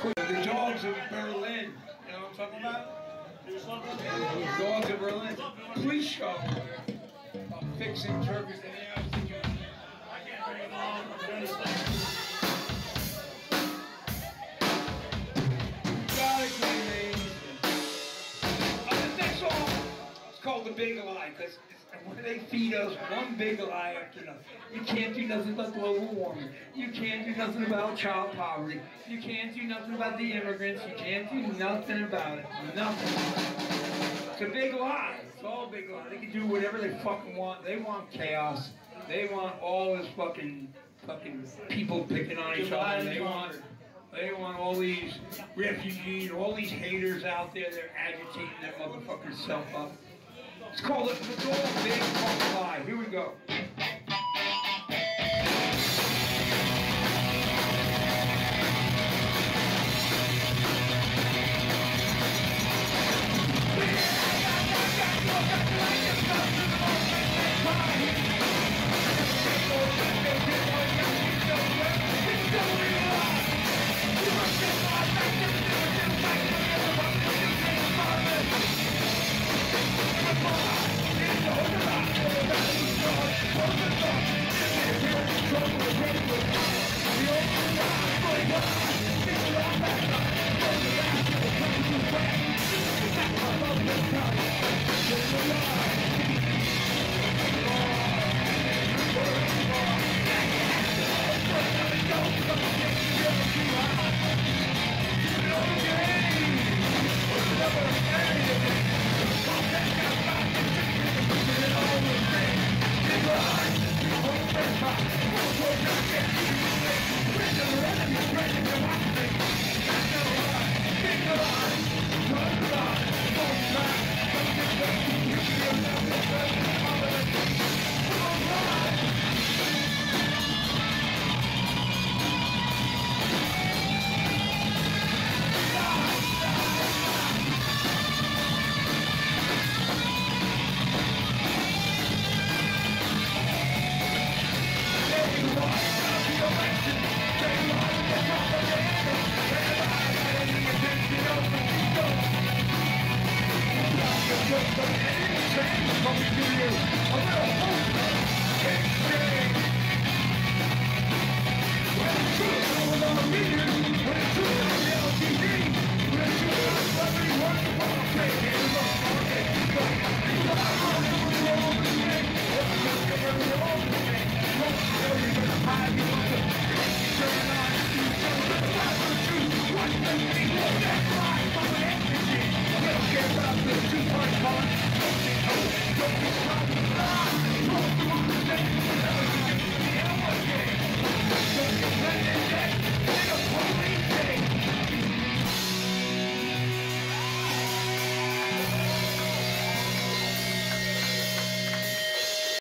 The dogs of Berlin. You know what I'm talking about? The dogs of Berlin. Pre-show. Fixing Turkish. It's called The Big Lie, because when they feed us one big lie after another. You can't do nothing about global warming. You can't do nothing about child poverty. You can't do nothing about the immigrants. You can't do nothing about it. Nothing. It's a big lie. It's all a big lie. They can do whatever they fucking want. They want chaos. They want all this fucking people picking on each other. They want all these refugees, all these haters out there. They're agitating their motherfucking self up. It's called the Big Fucking Lie. Here we go. Don't